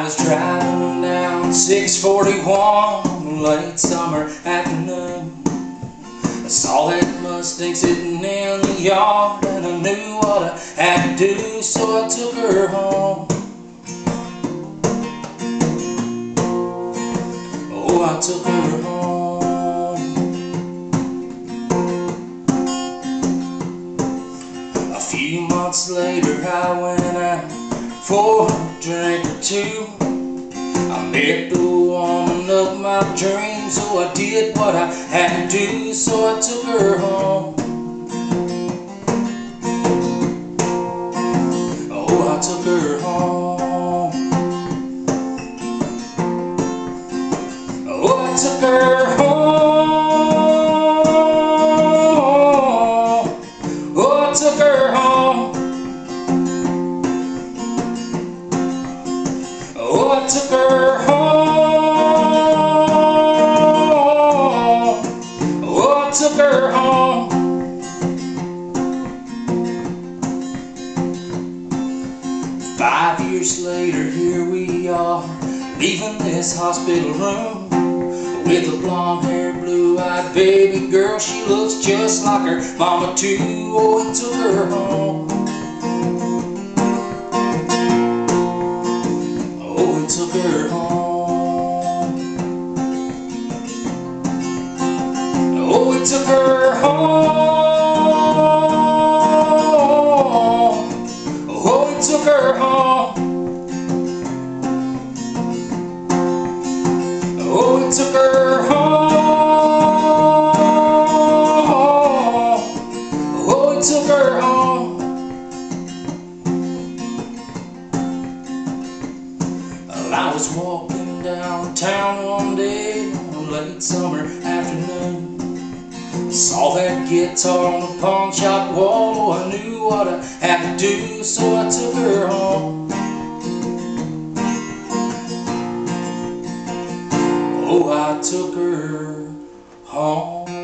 was driving down 641 late summer afternoon. I saw that Mustang sitting in the yard, and I knew what I had to do, so I took her home. Oh, I took her home. A few months later I went out for a drink or two. I met the woman of my dreams, so I did what I had to do, so I took her home. Oh, I took her home. Oh, I took her home. Oh, I took her home. Oh, I took her home. Oh, I took her home. 5 years later, here we are, leaving this hospital room with a blonde-haired, blue-eyed baby girl. She looks just like her mama too. Oh, we took her home. Took her home. Oh, we took her home. Oh, we took her home. Oh, we took her home. Oh, we took her home. I was walking downtown one day on a late summer afternoon. I saw that guitar on the pawn shop wall. Oh, I knew what I had to do, so I took her home. Oh, I took her home.